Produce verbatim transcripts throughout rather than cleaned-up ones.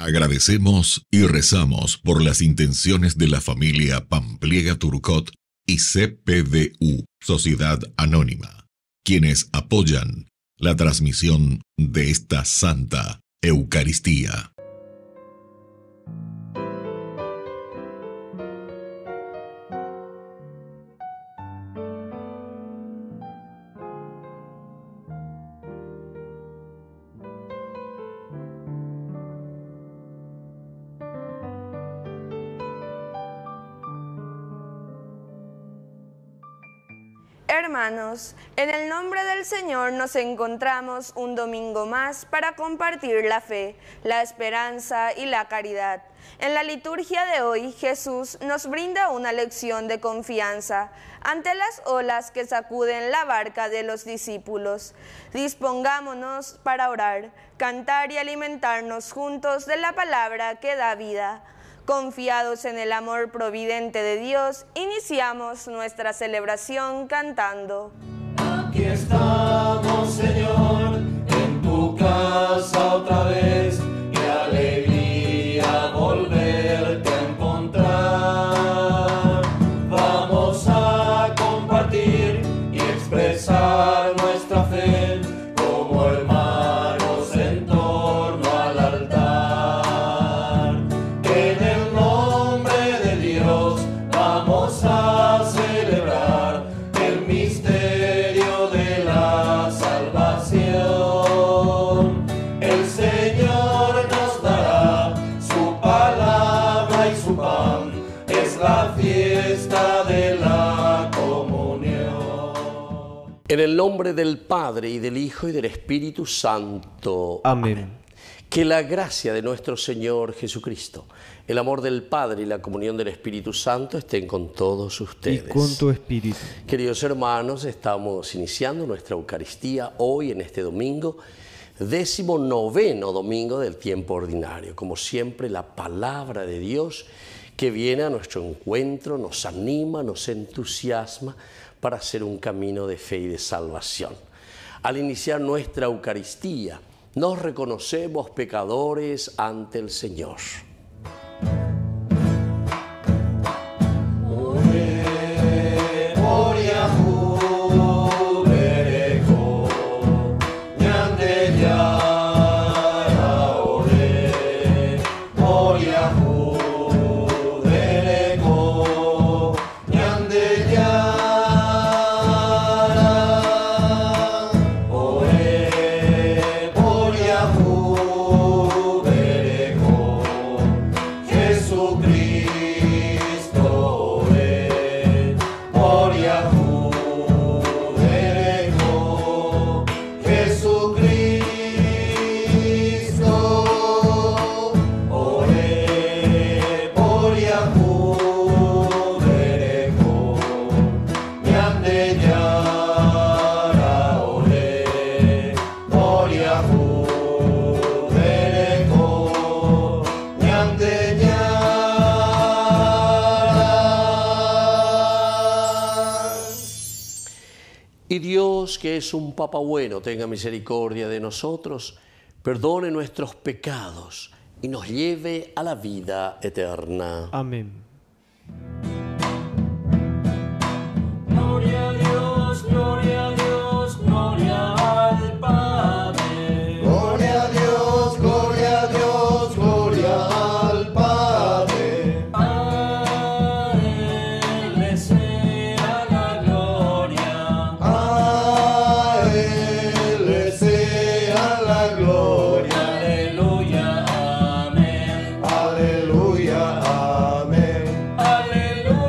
Agradecemos y rezamos por las intenciones de la familia Pampliega Turcot y C P D U, Sociedad Anónima, quienes apoyan la transmisión de esta Santa Eucaristía. Hermanos, en el nombre del Señor nos encontramos un domingo más para compartir la fe, la esperanza y la caridad. En la liturgia de hoy, Jesús nos brinda una lección de confianza ante las olas que sacuden la barca de los discípulos. Dispongámonos para orar, cantar y alimentarnos juntos de la palabra que da vida. Confiados en el amor providente de Dios, iniciamos nuestra celebración cantando. Aquí estamos, Señor, en tu casa otra vez. Qué alegría volverte a encontrar. Vamos a compartir y expresar nuestra fe como hermanos en torno al altar. En el nombre de Dios vamos a celebrar el misterio de la salvación. El Señor nos dará su palabra y su pan. Es la fiesta de la comunión. En el nombre del Padre, y del Hijo, y del Espíritu Santo. Amén. Que la gracia de nuestro Señor Jesucristo, el amor del Padre y la comunión del Espíritu Santo estén con todos ustedes. Y con tu espíritu. Queridos hermanos, estamos iniciando nuestra Eucaristía hoy, en este domingo, décimo noveno domingo del tiempo ordinario. Como siempre, la palabra de Dios que viene a nuestro encuentro nos anima, nos entusiasma para hacer un camino de fe y de salvación. Al iniciar nuestra Eucaristía, nos reconocemos pecadores ante el Señor. Y Dios, que es un Papa bueno, tenga misericordia de nosotros, perdone nuestros pecados y nos lleve a la vida eterna. Amén. Gloria a Dios, gloria a Dios, gloria al Padre. Gloria a Dios, gloria a Dios, gloria al Padre. A Él le sea la gloria. A Él le sea la gloria. Aleluya, amén. Aleluya, amén. Aleluya.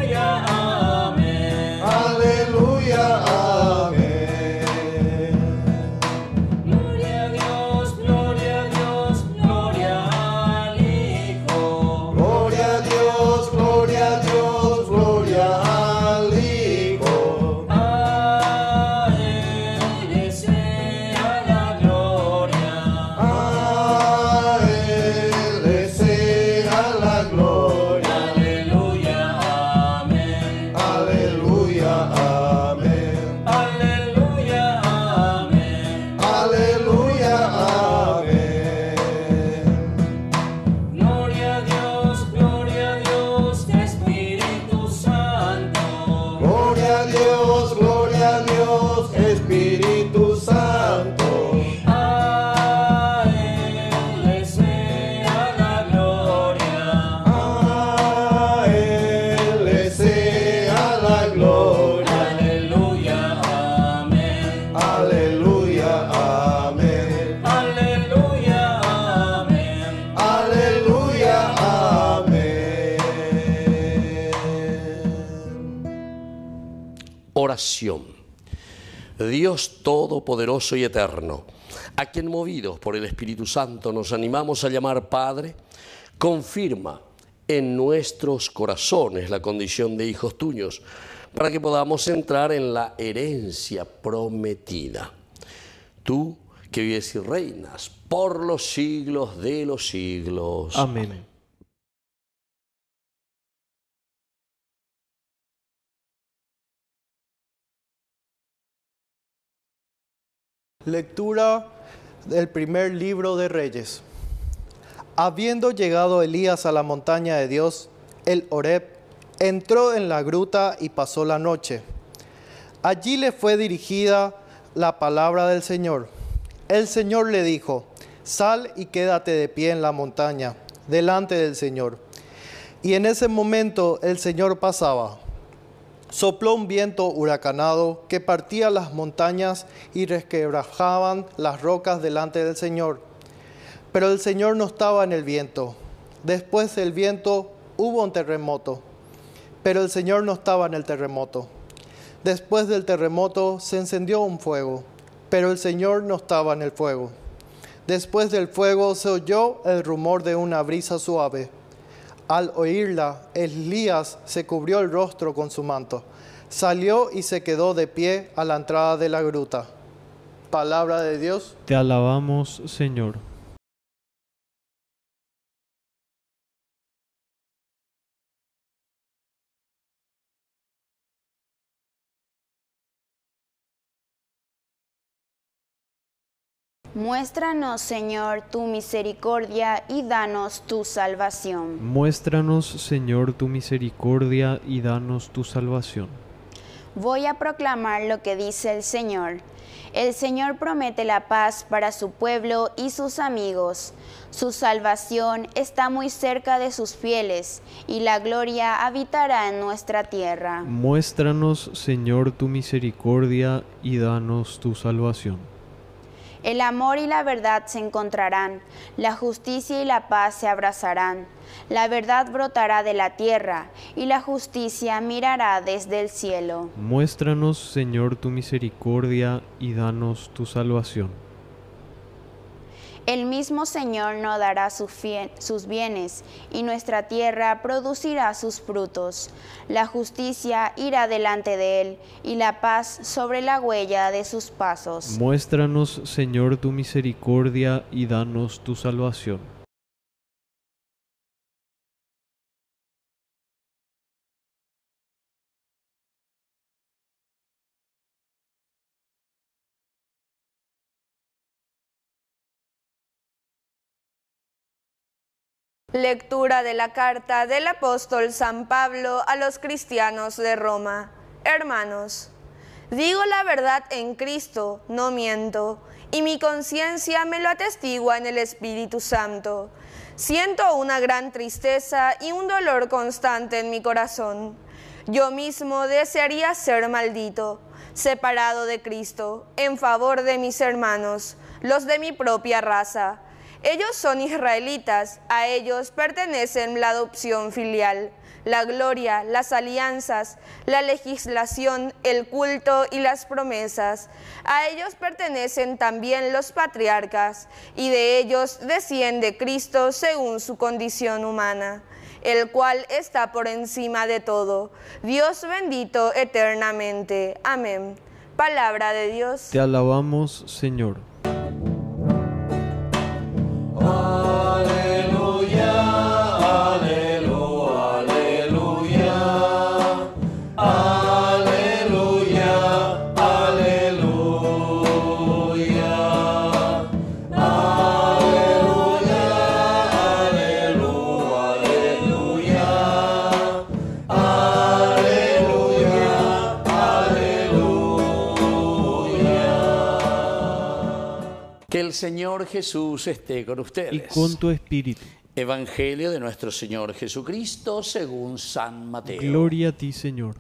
Oración. Dios Todopoderoso y Eterno, a quien movidos por el Espíritu Santo nos animamos a llamar Padre, confirma en nuestros corazones la condición de hijos tuyos, para que podamos entrar en la herencia prometida. Tú que vives y reinas por los siglos de los siglos. Amén. Lectura del primer libro de Reyes. Habiendo llegado Elías a la montaña de Dios, el Horeb, entró en la gruta y pasó la noche. Allí le fue dirigida la palabra del Señor. El Señor le dijo: sal y quédate de pie en la montaña, delante del Señor. Y en ese momento el Señor pasaba. Sopló un viento huracanado que partía las montañas y resquebrajaban las rocas delante del Señor. Pero el Señor no estaba en el viento. Después del viento hubo un terremoto, pero el Señor no estaba en el terremoto. Después del terremoto se encendió un fuego, pero el Señor no estaba en el fuego. Después del fuego se oyó el rumor de una brisa suave. Al oírla, Elías se cubrió el rostro con su manto. Salió y se quedó de pie a la entrada de la gruta. Palabra de Dios. Te alabamos, Señor. Muéstranos, Señor, tu misericordia y danos tu salvación. Muéstranos, Señor, tu misericordia y danos tu salvación. Voy a proclamar lo que dice el Señor. El Señor promete la paz para su pueblo y sus amigos. Su salvación está muy cerca de sus fieles, y la gloria habitará en nuestra tierra. Muéstranos, Señor, tu misericordia y danos tu salvación. El amor y la verdad se encontrarán, la justicia y la paz se abrazarán. La verdad brotará de la tierra, y la justicia mirará desde el cielo. Muéstranos, Señor, tu misericordia y danos tu salvación. El mismo Señor nos dará su fie- sus bienes, y nuestra tierra producirá sus frutos. La justicia irá delante de él, y la paz sobre la huella de sus pasos. Muéstranos, Señor, tu misericordia y danos tu salvación. Lectura de la carta del apóstol San Pablo a los cristianos de Roma. Hermanos, digo la verdad en Cristo, no miento, y mi conciencia me lo atestigua en el Espíritu Santo. Siento una gran tristeza y un dolor constante en mi corazón. Yo mismo desearía ser maldito, separado de Cristo, en favor de mis hermanos, los de mi propia raza. Ellos son israelitas, a ellos pertenecen la adopción filial, la gloria, las alianzas, la legislación, el culto y las promesas. A ellos pertenecen también los patriarcas, y de ellos desciende Cristo según su condición humana, el cual está por encima de todo. Dios bendito eternamente. Amén. Palabra de Dios. Te alabamos, Señor. Que el Señor Jesús esté con ustedes. Y con tu espíritu. Evangelio de nuestro Señor Jesucristo según San Mateo. Gloria a ti, Señor.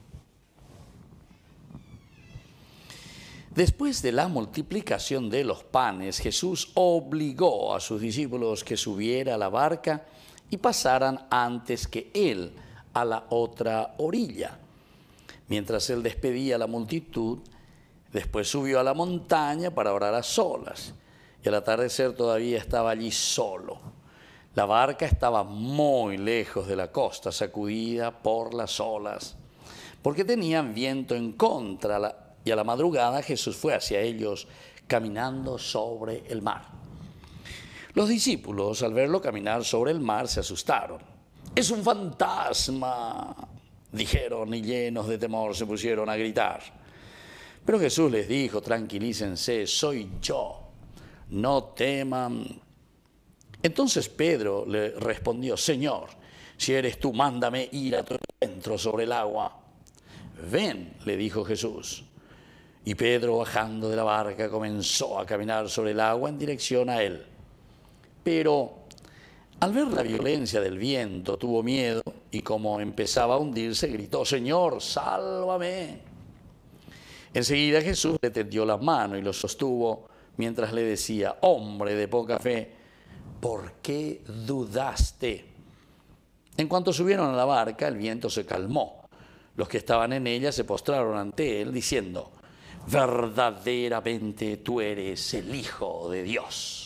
Después de la multiplicación de los panes, Jesús obligó a sus discípulos que subiera a la barca y pasaran antes que él a la otra orilla, Mientras él despedía a la multitud, después subió a la montaña para orar a solas. Y al atardecer todavía estaba allí solo. La barca estaba muy lejos de la costa, sacudida por las olas, porque tenían viento en contra. Y a la madrugada Jesús fue hacia ellos caminando sobre el mar. Los discípulos, al verlo caminar sobre el mar, se asustaron. «¡Es un fantasma!», dijeron, y llenos de temor se pusieron a gritar. Pero Jesús les dijo: «Tranquilícense, soy yo, no teman». Entonces Pedro le respondió: «Señor, si eres tú, mándame ir a tu encuentro sobre el agua». «Ven», le dijo Jesús. Y Pedro, bajando de la barca, comenzó a caminar sobre el agua en dirección a él. Pero al ver la violencia del viento, tuvo miedo y, como empezaba a hundirse, gritó: «Señor, sálvame». Enseguida Jesús le tendió la mano y lo sostuvo mientras le decía: «Hombre de poca fe, ¿por qué dudaste?». En cuanto subieron a la barca, el viento se calmó. Los que estaban en ella se postraron ante él, diciendo: «Verdaderamente tú eres el Hijo de Dios».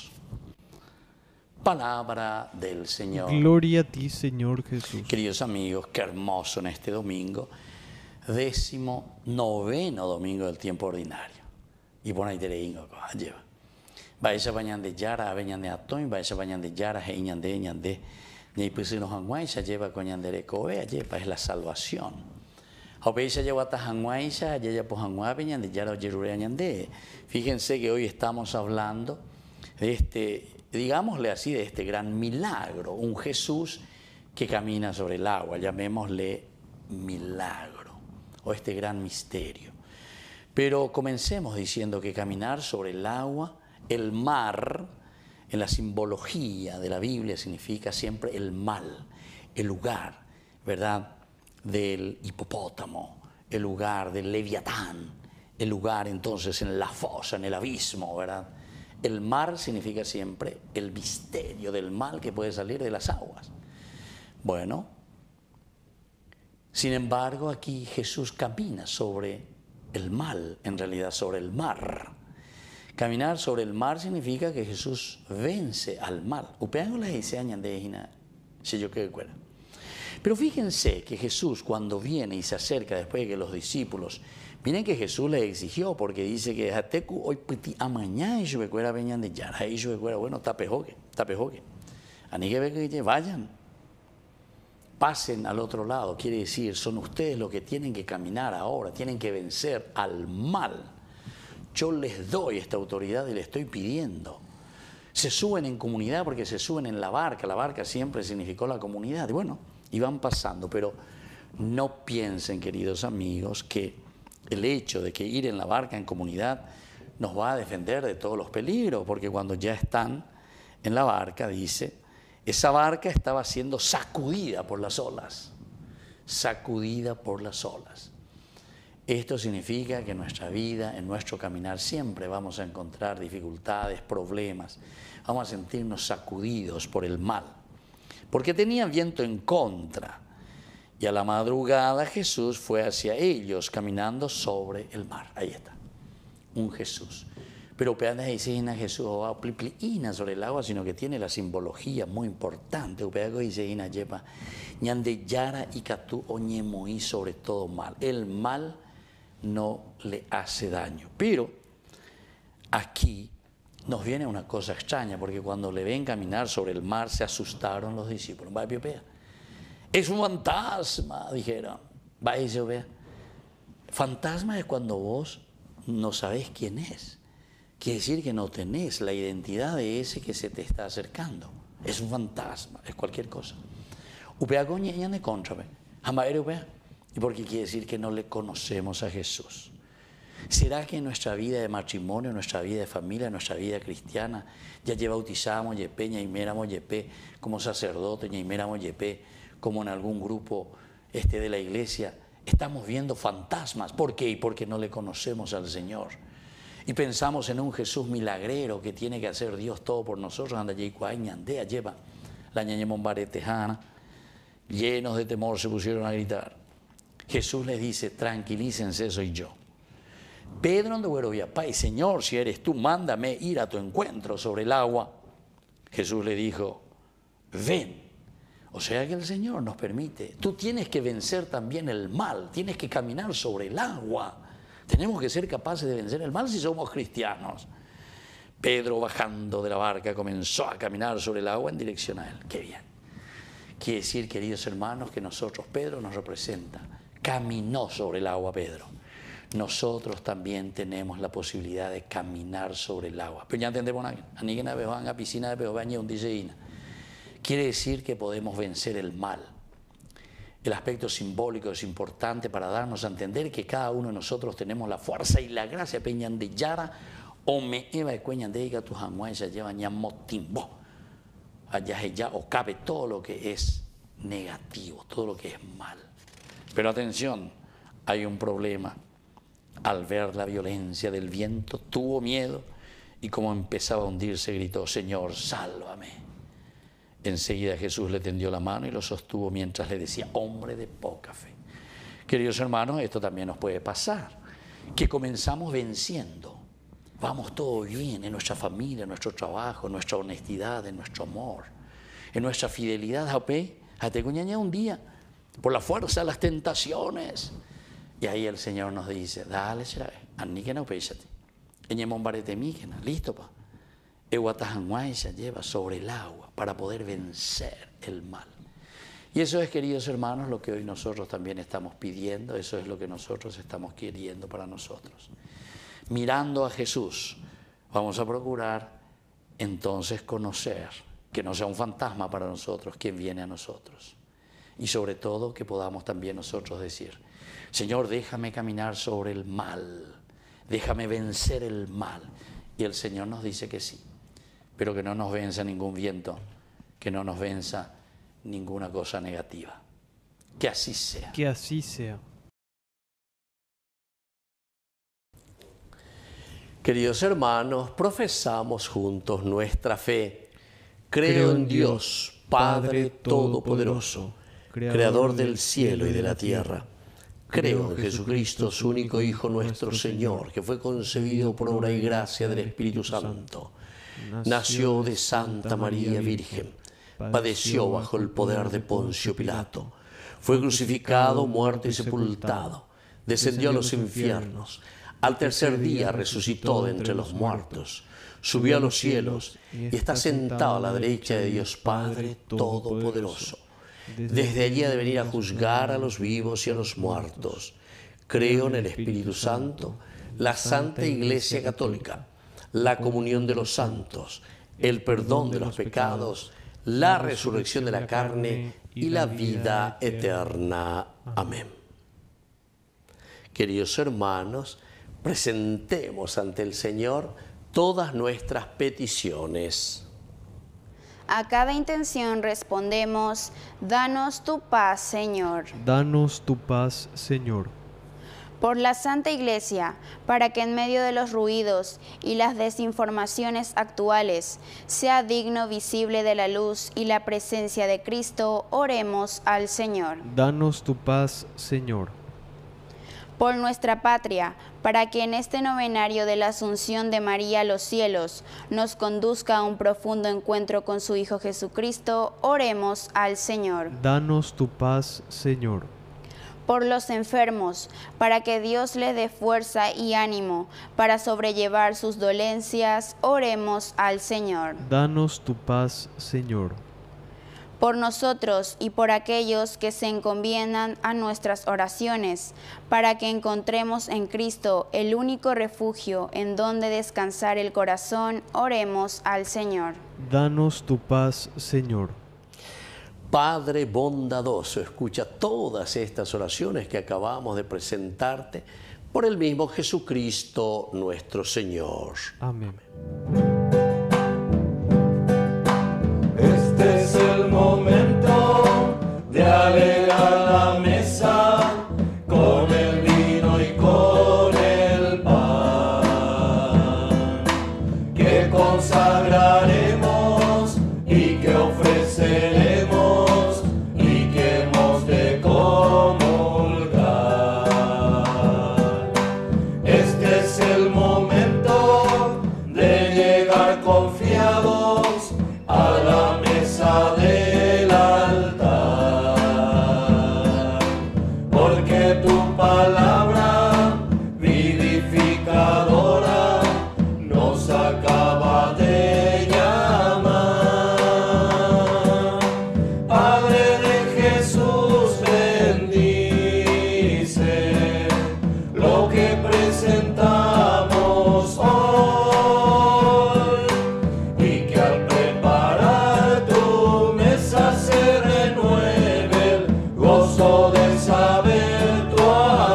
Palabra del Señor. Gloria a ti, Señor Jesús. Queridos amigos, qué hermoso en este domingo, décimo noveno domingo del tiempo ordinario. Y por ahí te leíngo, lleva. Vaya bañan de yara, veñan de atón, vaya bañan de yara, heñan de ñan de. Ni pues nos hanguaisa lleva coñan de recoe, lleva es la salvación. Opeisa lleva hasta hanguaisa, lleva pues hanguá, veñan de yara, yerure ñan de. Fíjense que hoy estamos hablando de este, digámosle así, de este gran milagro, un Jesús que camina sobre el agua, llamémosle milagro, o este gran misterio. Pero comencemos diciendo que caminar sobre el agua, el mar, en la simbología de la Biblia significa siempre el mal, el lugar, ¿verdad?, del hipopótamo, el lugar del leviatán, el lugar entonces en la fosa, en el abismo, ¿verdad? El mar significa siempre el misterio del mal que puede salir de las aguas. Bueno, sin embargo, aquí Jesús camina sobre el mal, en realidad sobre el mar. Caminar sobre el mar significa que Jesús vence al mal. Pero fíjense que Jesús, cuando viene y se acerca después de que los discípulos, miren que Jesús les exigió, porque dice que hoy amañá y yo veñan de yara, y yo bueno, tapejoque, tapejoque. Ani que vayan, pasen al otro lado, quiere decir, son ustedes los que tienen que caminar ahora, tienen que vencer al mal. Yo les doy esta autoridad y les estoy pidiendo. Se suben en comunidad porque se suben en la barca, la barca siempre significó la comunidad, y bueno, y van pasando, pero no piensen, queridos amigos, que el hecho de que ir en la barca en comunidad nos va a defender de todos los peligros, porque cuando ya están en la barca, dice, esa barca estaba siendo sacudida por las olas, sacudida por las olas. Esto significa que en nuestra vida, en nuestro caminar, siempre vamos a encontrar dificultades, problemas, vamos a sentirnos sacudidos por el mal, porque tenían viento en contra. Y a la madrugada Jesús fue hacia ellos caminando sobre el mar. Ahí está, un Jesús. Pero peadas dice Jesús va pliplina sobre el agua, sino que tiene la simbología muy importante. Peadas dice lleva ñande yara y catú oñemoi sobre todo mal. El mal no le hace daño. Pero aquí nos viene una cosa extraña, porque cuando le ven caminar sobre el mar se asustaron los discípulos. Va a es un fantasma, dijeron. Vaya, vea. Fantasma es cuando vos no sabés quién es. Quiere decir que no tenés la identidad de ese que se te está acercando. Es un fantasma, es cualquier cosa. Upea coñeña de contra, jamás upea. ¿Y por qué quiere decir que no le conocemos a Jesús? ¿Será que en nuestra vida de matrimonio, en nuestra vida de familia, en nuestra vida cristiana, ya ya bautizamos yepe, ñaiméramos yepe, como sacerdote, ñaiméramos yepe, como en algún grupo este de la iglesia, estamos viendo fantasmas? ¿Por qué? Porque no le conocemos al Señor. Y pensamos en un Jesús milagrero que tiene que hacer Dios todo por nosotros. Anda ñandea lleva la ñañemombaretejana, llenos de temor se pusieron a gritar. Jesús les dice, tranquilícense, soy yo. Pedro ande güero y Señor, si eres tú, mándame ir a tu encuentro sobre el agua. Jesús le dijo, ven. O sea que el Señor nos permite. Tú tienes que vencer también el mal, tienes que caminar sobre el agua. Tenemos que ser capaces de vencer el mal si somos cristianos. Pedro, bajando de la barca, comenzó a caminar sobre el agua en dirección a él. ¡Qué bien! Quiere decir, queridos hermanos, que nosotros, Pedro nos representa. Caminó sobre el agua Pedro. Nosotros también tenemos la posibilidad de caminar sobre el agua. Pero ya entendemos, a piscina de peobaña un diseína. Quiere decir que podemos vencer el mal. El aspecto simbólico es importante para darnos a entender que cada uno de nosotros tenemos la fuerza y la gracia peñan de yara o me eva de cueñan de ella tu jamuesa llevan ya motimbo. Allá ya o cabe todo lo que es negativo, todo lo que es mal. Pero atención, hay un problema. Al ver la violencia del viento, tuvo miedo y como empezaba a hundirse, gritó, Señor, sálvame. Enseguida Jesús le tendió la mano y lo sostuvo mientras le decía, hombre de poca fe. Queridos hermanos, esto también nos puede pasar, que comenzamos venciendo. Vamos todo bien en nuestra familia, en nuestro trabajo, en nuestra honestidad, en nuestro amor, en nuestra fidelidad. Hasta que un día, por la fuerza de las tentaciones. Y ahí el Señor nos dice, dale, será, aníquena o péchate. Eñemón barete míquena, listo pa. Eguatajanguaisa lleva sobre el agua para poder vencer el mal. Y eso es, queridos hermanos, lo que hoy nosotros también estamos pidiendo, eso es lo que nosotros estamos queriendo para nosotros. Mirando a Jesús, vamos a procurar entonces conocer, que no sea un fantasma para nosotros quien viene a nosotros. Y sobre todo que podamos también nosotros decir, Señor, déjame caminar sobre el mal, déjame vencer el mal. Y el Señor nos dice que sí, pero que no nos venza ningún viento, que no nos venza ninguna cosa negativa. Que así sea. Que así sea. Queridos hermanos, profesamos juntos nuestra fe. Creo en Dios, Padre Todopoderoso, Creador del cielo y de la tierra. Creo en Jesucristo, su único Hijo, nuestro Señor, que fue concebido por obra y gracia del Espíritu Santo. Nació de Santa María Virgen, padeció bajo el poder de Poncio Pilato, fue crucificado, muerto y sepultado, descendió a los infiernos, al tercer día resucitó de entre los muertos, subió a los cielos y está sentado a la derecha de Dios Padre Todopoderoso. Desde allí ha de venir a juzgar a los vivos y a los muertos. Creo en el Espíritu Santo, la Santa Iglesia Católica, la comunión de los santos, el perdón de los pecados, la resurrección de la carne y la vida eterna. Amén. Queridos hermanos, presentemos ante el Señor todas nuestras peticiones. A cada intención respondemos, danos tu paz, Señor. Danos tu paz, Señor. Por la Santa Iglesia, para que en medio de los ruidos y las desinformaciones actuales sea digno visible de la luz y la presencia de Cristo, oremos al Señor. Danos tu paz, Señor. Por nuestra patria, para que en este novenario de la Asunción de María a los cielos nos conduzca a un profundo encuentro con su Hijo Jesucristo, oremos al Señor. Danos tu paz, Señor. Por los enfermos, para que Dios les dé fuerza y ánimo para sobrellevar sus dolencias, oremos al Señor. Danos tu paz, Señor. Por nosotros y por aquellos que se encomiendan a nuestras oraciones, para que encontremos en Cristo el único refugio en donde descansar el corazón, oremos al Señor. Danos tu paz, Señor. Padre bondadoso, escucha todas estas oraciones que acabamos de presentarte por el mismo Jesucristo nuestro Señor. Amén. Este es el momento de alegrar la mesa con el vino y con el pan, que consagraremos y que ofreceremos y que hemos de comulgar. porque tu palabra vivificadora nos acaba de llamar. Padre de Jesús, bendice lo que presentamos hoy, y que al preparar tu mesa se renueve el gozo de saber tu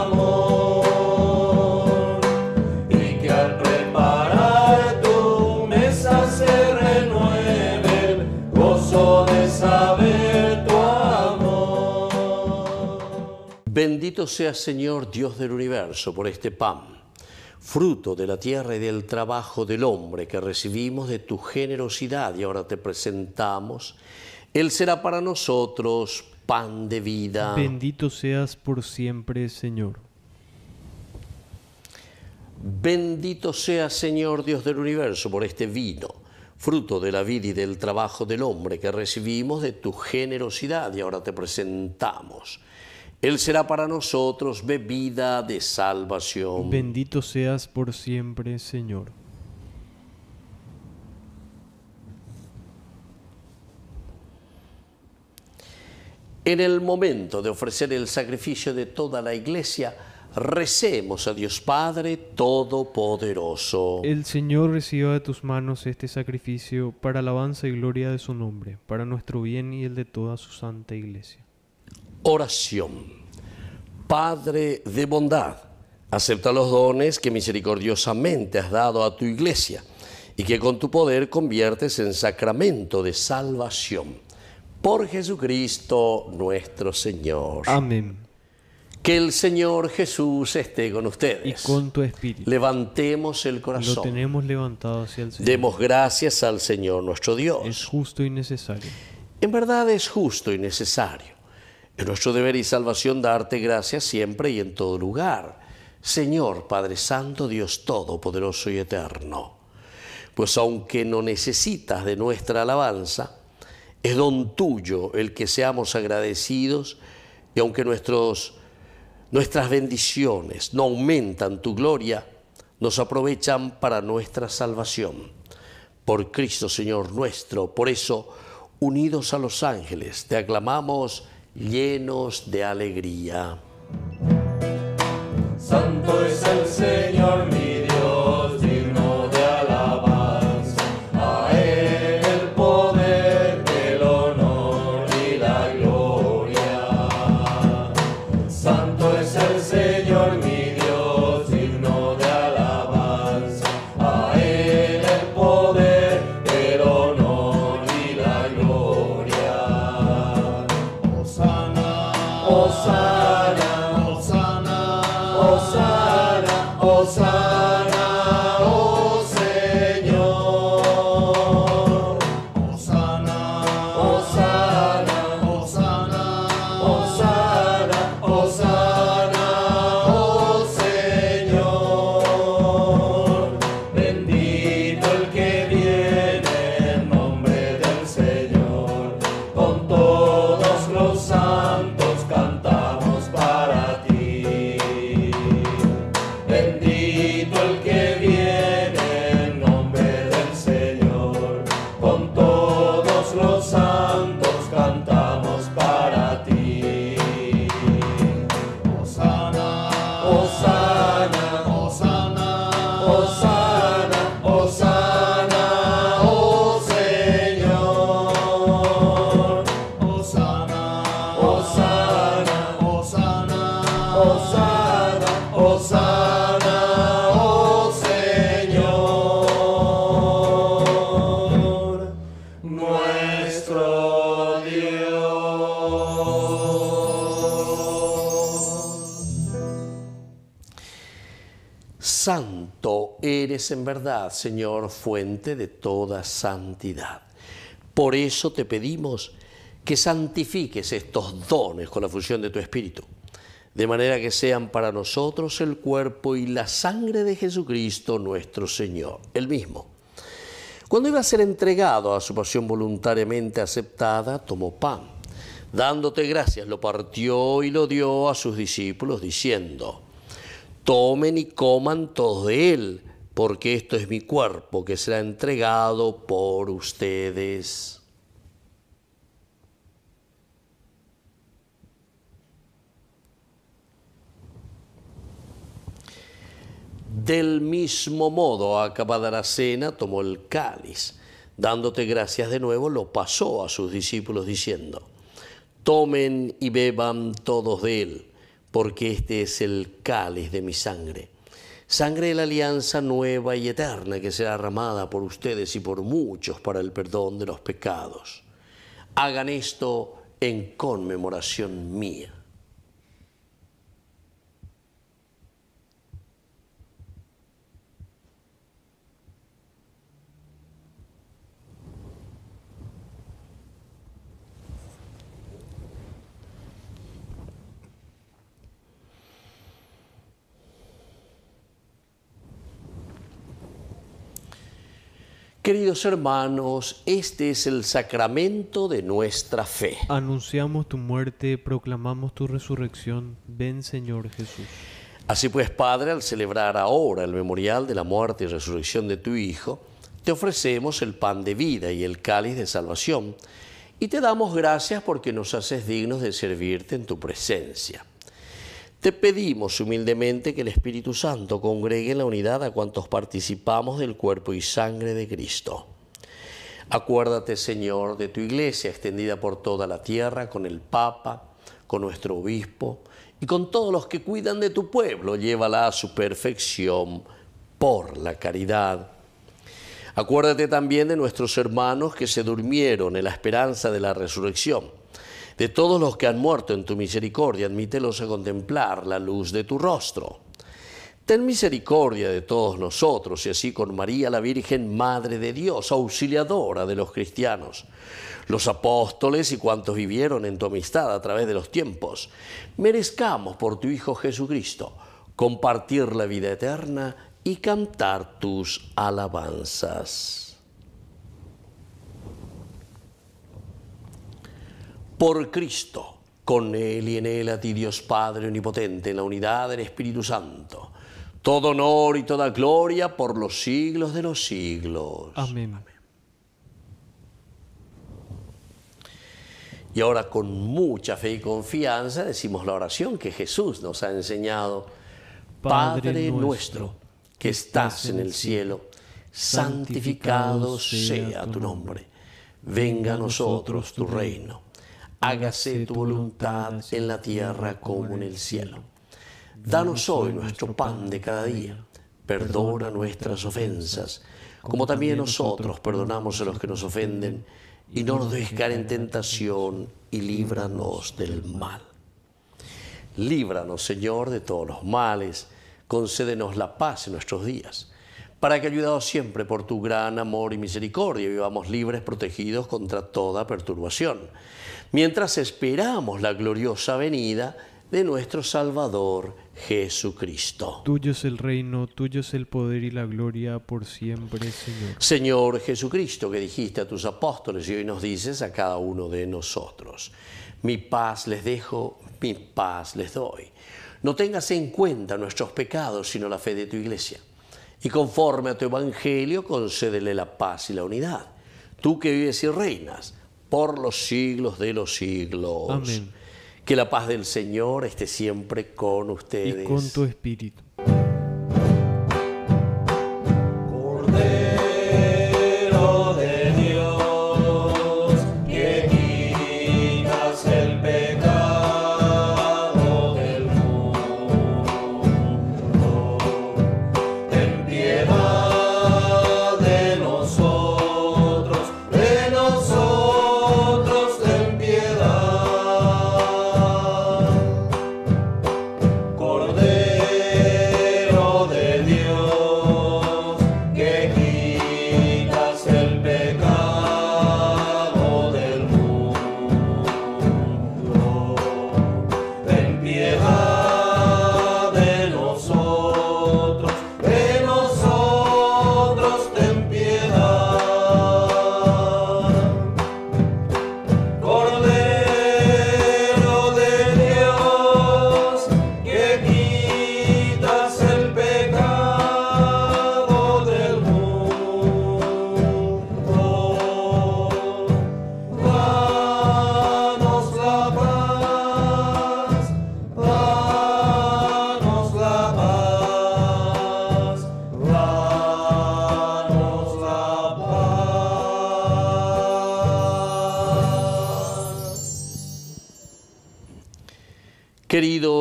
amor, y que al preparar tu mesa se renueve el gozo de saber tu amor. Bendito sea, Señor, Dios del universo, por este pan, fruto de la tierra y del trabajo del hombre que recibimos de tu generosidad y ahora te presentamos. Él será para nosotros pan de vida. Bendito seas por siempre, Señor. Bendito sea, Señor, Dios del universo, por este vino, fruto de la vida y del trabajo del hombre que recibimos de tu generosidad y ahora te presentamos. Él será para nosotros bebida de salvación. Bendito seas por siempre, Señor. En el momento de ofrecer el sacrificio de toda la iglesia, recemos a Dios Padre Todopoderoso. El Señor reciba de tus manos este sacrificio para alabanza y gloria de su nombre, para nuestro bien y el de toda su santa iglesia. Oración. Padre de bondad, acepta los dones que misericordiosamente has dado a tu iglesia y que con tu poder conviertes en sacramento de salvación. Por Jesucristo nuestro Señor. Amén. Que el Señor Jesús esté con Y ustedes. con tu espíritu. Levantemos el Lo corazón. tenemos levantado hacia el Señor. Demos gracias al Señor nuestro Dios. Es justo y necesario. En verdad es justo y necesario. Es nuestro deber y salvación darte gracias siempre y en todo lugar, Señor Padre Santo, Dios Todopoderoso y Eterno. Pues aunque no necesitas de nuestra alabanza, es don tuyo el que seamos agradecidos, y aunque nuestros, nuestras bendiciones no aumentan tu gloria, nos aprovechan para nuestra salvación. Por Cristo Señor nuestro, por eso, unidos a los ángeles, te aclamamos llenos de alegría. Santo es el Señor mi Dios, digno de alabanza. A Él el poder, el honor y la gloria. Santo es el Señor mi Dios, digno de alabanza. A Él el poder, el honor y la gloria. Hosana, Hosana, Hosana, Hosana, Hosana, oh Señor. Hosana, Hosana, Hosana, Hosana, Hosana, oh Señor. Bendito el que viene en nombre del Señor. Con todos los santos cantamos para ti. Bendito el que viene en nombre del Señor. Con todos los santos cantamos para ti. Hosana, Hosana, Hosana, Hosana, Hosana, oh Señor. Hosana, Hosana, Hosana, Hosana, Hosana, oh Señor, nuestro Dios. Santo eres en verdad, Señor, fuente de toda santidad. Por eso te pedimos que santifiques estos dones con la fusión de tu Espíritu, de manera que sean para nosotros el cuerpo y la sangre de Jesucristo nuestro Señor, el mismo. Cuando iba a ser entregado a su pasión voluntariamente aceptada, tomó pan. Dándote gracias, lo partió y lo dio a sus discípulos, diciendo: tomen y coman todos de él, porque esto es mi cuerpo que será entregado por ustedes. Del mismo modo, acabada la cena, tomó el cáliz. Dándote gracias de nuevo, lo pasó a sus discípulos, diciendo: tomen y beban todos de él, porque este es el cáliz de mi sangre, sangre de la alianza nueva y eterna que será derramada por ustedes y por muchos para el perdón de los pecados. Hagan esto en conmemoración mía. Queridos hermanos, este es el sacramento de nuestra fe. Anunciamos tu muerte, proclamamos tu resurrección. Ven, Señor Jesús. Así pues, Padre, al celebrar ahora el memorial de la muerte y resurrección de tu Hijo, te ofrecemos el pan de vida y el cáliz de salvación, y te damos gracias porque nos haces dignos de servirte en tu presencia. Te pedimos humildemente que el Espíritu Santo congregue en la unidad a cuantos participamos del cuerpo y sangre de Cristo. Acuérdate, Señor, de tu Iglesia extendida por toda la tierra, con el Papa, con nuestro Obispo y con todos los que cuidan de tu pueblo. Llévala a su perfección por la caridad. Acuérdate también de nuestros hermanos que se durmieron en la esperanza de la resurrección. De todos los que han muerto en tu misericordia, admítelos a contemplar la luz de tu rostro. Ten misericordia de todos nosotros, y así con María la Virgen, Madre de Dios, auxiliadora de los cristianos, los apóstoles y cuantos vivieron en tu amistad a través de los tiempos, merezcamos por tu Hijo Jesucristo compartir la vida eterna y cantar tus alabanzas. Por Cristo, con Él y en Él, a ti Dios Padre Omnipotente, en la unidad del Espíritu Santo, todo honor y toda gloria por los siglos de los siglos. Amén. Amén. Y ahora, con mucha fe y confianza, decimos la oración que Jesús nos ha enseñado. Padre, Padre nuestro, que estás en el cielo, santificado sea tu nombre. Venga a nosotros tu reino. Hágase tu voluntad en la tierra como en el cielo. Danos hoy nuestro pan de cada día. Perdona nuestras ofensas, como también nosotros perdonamos a los que nos ofenden. Y no nos dejes caer en tentación, y líbranos del mal. Líbranos, Señor, de todos los males. Concédenos la paz en nuestros días, para que, ayudados siempre por tu gran amor y misericordia, vivamos libres, protegidos contra toda perturbación, mientras esperamos la gloriosa venida de nuestro Salvador Jesucristo. Tuyo es el reino, tuyo es el poder y la gloria por siempre, Señor. Señor Jesucristo, que dijiste a tus apóstoles y hoy nos dices a cada uno de nosotros: mi paz les dejo, mi paz les doy. No tengas en cuenta nuestros pecados, sino la fe de tu Iglesia. Y conforme a tu evangelio, concédele la paz y la unidad. Tú que vives y reinas por los siglos de los siglos. Amén. Que la paz del Señor esté siempre con ustedes. Y con tu espíritu. Cordero de Dios, que quitas el pecado del mundo, ten piedad de nosotros, de nosotros ten piedad. Cordero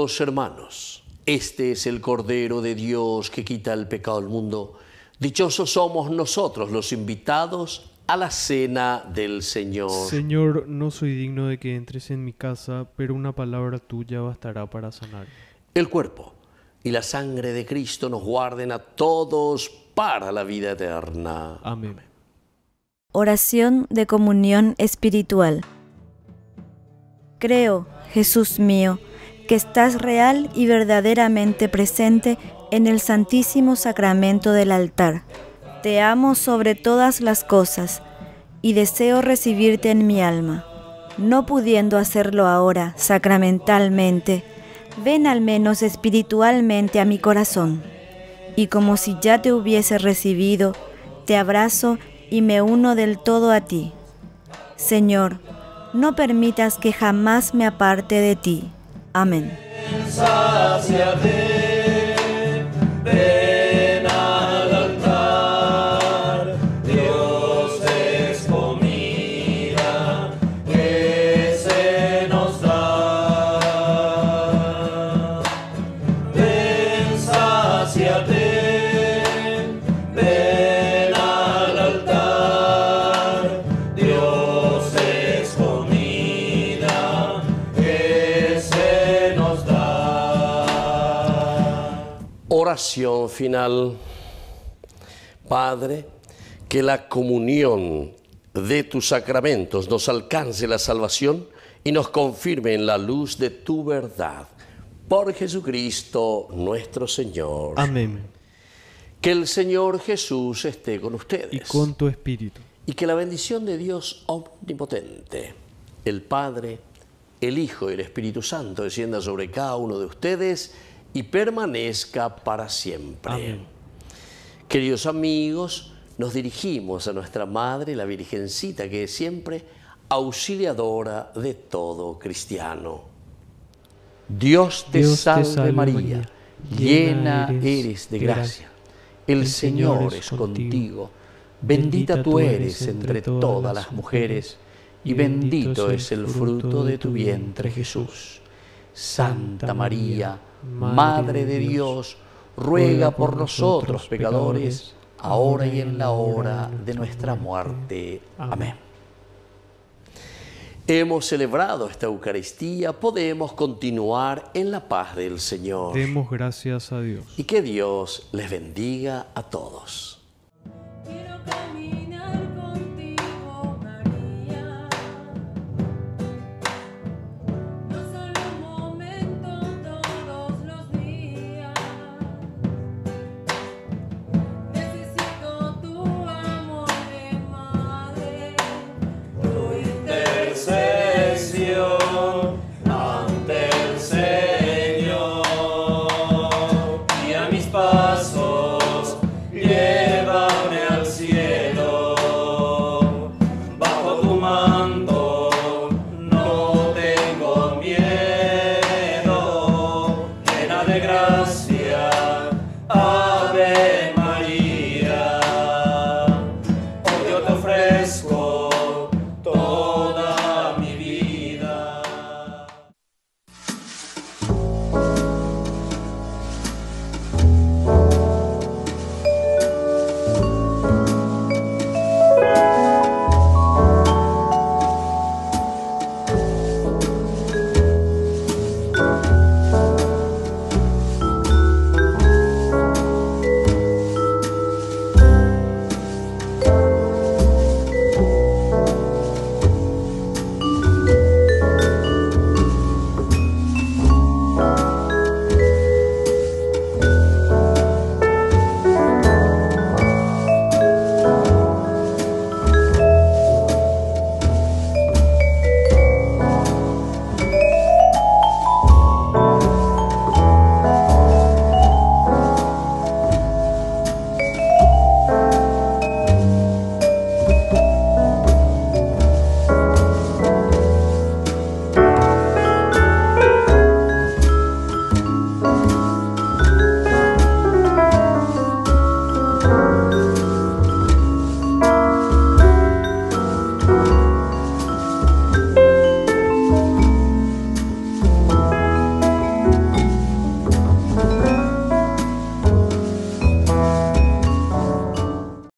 Queridos hermanos, este es el Cordero de Dios que quita el pecado del mundo. Dichosos somos nosotros los invitados a la cena del Señor. Señor, no soy digno de que entres en mi casa, pero una palabra tuya bastará para sanar. El cuerpo y la sangre de Cristo nos guarden a todos para la vida eterna. Amén. Oración de comunión espiritual. Creo, Jesús mío, que estás real y verdaderamente presente en el Santísimo Sacramento del altar. Te amo sobre todas las cosas y deseo recibirte en mi alma. No pudiendo hacerlo ahora sacramentalmente, ven al menos espiritualmente a mi corazón. Y como si ya te hubiese recibido, te abrazo y me uno del todo a ti. Señor, no permitas que jamás me aparte de ti. Amén. Sáciate, ven al altar, Dios es comida que se nos da. Ven, sáciate, ven al altar, Dios es comida que se nos da. Oración final. Padre, que la comunión de tus sacramentos nos alcance la salvación y nos confirme en la luz de tu verdad. Por Jesucristo nuestro Señor. Amén. Que el Señor Jesús esté con ustedes. Y con tu espíritu. Y que la bendición de Dios omnipotente, el Padre, el Hijo y el Espíritu Santo descienda sobre cada uno de ustedes y permanezca para siempre. Amén. Queridos amigos, nos dirigimos a nuestra Madre, la Virgencita, que es siempre auxiliadora de todo cristiano. Dios te Dios te salve, salve, María, María, llena llena eres, eres de de gracia. El, El Señor, Señor es es contigo. contigo. Bendita tú eres entre todas las mujeres, y bendito es el fruto de tu vientre, Jesús. Santa María, Madre de Dios, ruega por nosotros pecadores, ahora y en la hora de nuestra muerte. Amén. Hemos celebrado esta Eucaristía, podemos continuar en la paz del Señor. Demos gracias a Dios. Y que Dios les bendiga a todos. Quiero caminar contigo, María. No solo un momento, todos los días. Necesito tu amor de madre. Tu Intercesión ante el Señor, y a mis pasos llévame al cielo. Bajo tu manto no tengo miedo, llena de gracia